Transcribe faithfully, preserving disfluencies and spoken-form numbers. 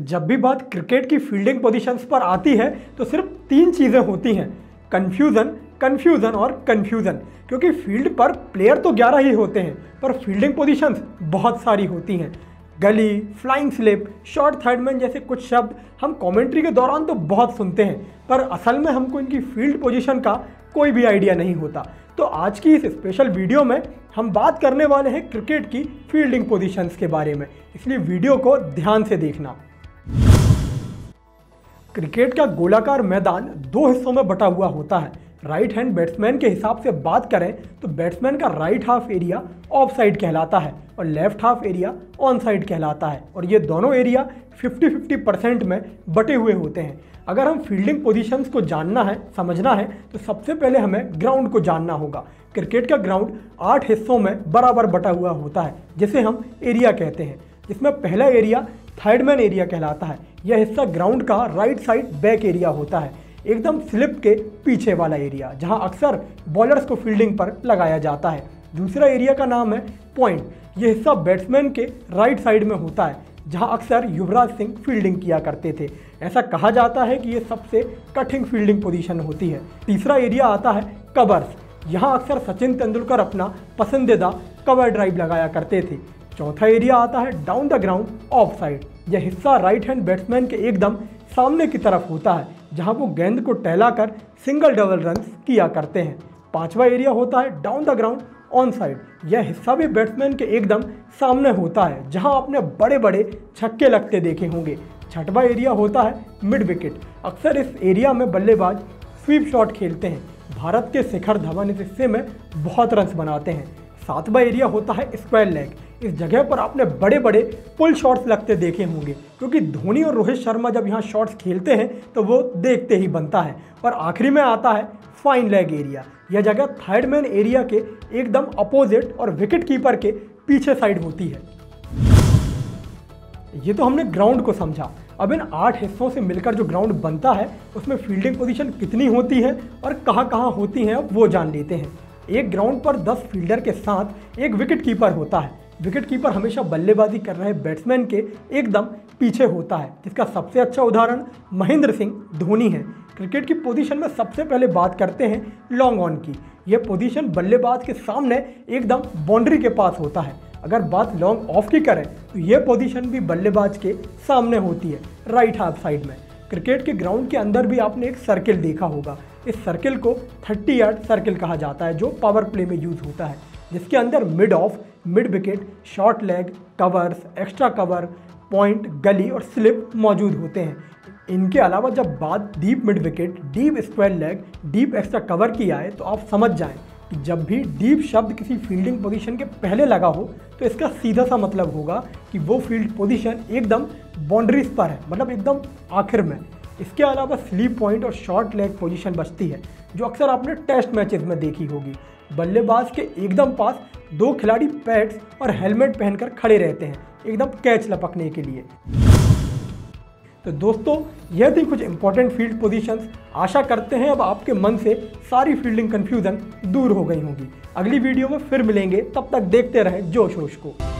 जब भी बात क्रिकेट की फील्डिंग पोजीशंस पर आती है तो सिर्फ तीन चीज़ें होती हैं, कन्फ्यूज़न, कन्फ्यूज़न और कन्फ्यूज़न। क्योंकि फील्ड पर प्लेयर तो ग्यारह ही होते हैं पर फील्डिंग पोजीशंस बहुत सारी होती हैं। गली, फ्लाइंग स्लिप, शॉर्ट थर्डमैन जैसे कुछ शब्द हम कमेंट्री के दौरान तो बहुत सुनते हैं, पर असल में हमको इनकी फील्ड पोजीशन का कोई भी आइडिया नहीं होता। तो आज की इस स्पेशल वीडियो में हम बात करने वाले हैं क्रिकेट की फील्डिंग पोजीशंस के बारे में, इसलिए वीडियो को ध्यान से देखना। क्रिकेट का गोलाकार मैदान दो हिस्सों में बटा हुआ होता है। राइट हैंड बैट्समैन के हिसाब से बात करें तो बैट्समैन का right half area off side कहलाता है और left half area on side कहलाता है, और ये दोनों एरिया फिफ्टी फिफ्टी परसेंट में बटे हुए होते हैं। अगर हम फील्डिंग पोजीशंस को जानना है, समझना है, तो सबसे पहले हमें ग्राउंड को जानना होगा। क्रिकेट का ग्राउंड आठ हिस्सों में बराबर बटा हुआ होता है जिसे हम एरिया कहते हैं, जिसमें पहला एरिया थर्डमैन एरिया कहलाता है। यह हिस्सा ग्राउंड का राइट साइड बैक एरिया होता है, एकदम स्लिप के पीछे वाला एरिया, जहां अक्सर बॉलर्स को फील्डिंग पर लगाया जाता है। दूसरा एरिया का नाम है पॉइंट। यह हिस्सा बैट्समैन के राइट साइड में होता है, जहां अक्सर युवराज सिंह फील्डिंग किया करते थे। ऐसा कहा जाता है कि यह सबसे कठिन फील्डिंग पोजीशन होती है। तीसरा एरिया आता है कवर्स। यहाँ अक्सर सचिन तेंदुलकर अपना पसंदीदा कवर ड्राइव लगाया करते थे। चौथा एरिया आता है down the ground off side. यह हिस्सा राइट हैंड बैट्समैन के एकदम सामने की तरफ होता है, जहां वो गेंद को टहलाकर सिंगल डबल रन किया करते हैं। पांचवा एरिया होता है down the ground on side. यह हिस्सा भी बैट्समैन के एकदम सामने होता है, जहां आपने बड़े बड़े छक्के लगते देखे होंगे। छठवां एरिया होता है मिड विकेट। अक्सर इस एरिया में बल्लेबाज स्वीप शॉट खेलते हैं। भारत के शिखर धवन इस हिस्से में बहुत रन बनाते हैं। सातवां एरिया होता है स्क्वायर लेग। इस जगह पर आपने बड़े बड़े पुल शॉट्स लगते देखे होंगे, क्योंकि धोनी और रोहित शर्मा जब यहाँ शॉट्स खेलते हैं तो वो देखते ही बनता है। और आखिरी में आता है फाइन लेग एरिया। यह जगह थर्डमैन एरिया के एकदम अपोजिट और विकेट कीपर के पीछे साइड होती है। ये तो हमने ग्राउंड को समझा। अब इन आठ हिस्सों से मिलकर जो ग्राउंड बनता है उसमें फील्डिंग पोजीशन कितनी होती है और कहाँ कहाँ होती हैं अब वो जान लेते हैं। एक ग्राउंड पर दस फील्डर के साथ एक विकेट कीपर होता है। विकेट कीपर हमेशा बल्लेबाजी कर रहे बैट्समैन के एकदम पीछे होता है, जिसका सबसे अच्छा उदाहरण महेंद्र सिंह धोनी है। क्रिकेट की पोजीशन में सबसे पहले बात करते हैं लॉन्ग ऑन की। यह पोजीशन बल्लेबाज के सामने एकदम बाउंड्री के पास होता है। अगर बात लॉन्ग ऑफ की करें तो यह पोजीशन भी बल्लेबाज के सामने होती है, राइट हाफ साइड में। क्रिकेट के ग्राउंड के अंदर भी आपने एक सर्किल देखा होगा। इस सर्किल को थर्टी यार्ड सर्किल कहा जाता है, जो पावर प्ले में यूज होता है, जिसके अंदर mid off, mid wicket, short leg, covers, extra cover, point, gully और स्लिप मौजूद होते हैं। इनके अलावा जब बात deep mid wicket, deep square leg, deep extra cover की आए तो आप समझ जाएं कि जब भी डीप शब्द किसी फील्डिंग पोजीशन के पहले लगा हो तो इसका सीधा सा मतलब होगा कि वो फील्ड पोजीशन एकदम बाउंड्रीज पर है, मतलब एकदम आखिर में। इसके अलावा स्लीप पॉइंट और शॉर्ट लेग पोजीशन बचती है, जो अक्सर आपने टेस्ट मैचेस में देखी होगी। बल्लेबाज के एकदम पास दो खिलाड़ी पैड्स और हेलमेट पहनकर खड़े रहते हैं, एकदम कैच लपकने के लिए। तो दोस्तों, यह थी कुछ इंपॉर्टेंट फील्ड पोजीशंस। आशा करते हैं अब आपके मन से सारी फील्डिंग कंफ्यूजन दूर हो गई होगी। अगली वीडियो में फिर मिलेंगे, तब तक देखते रहें जोश होश को।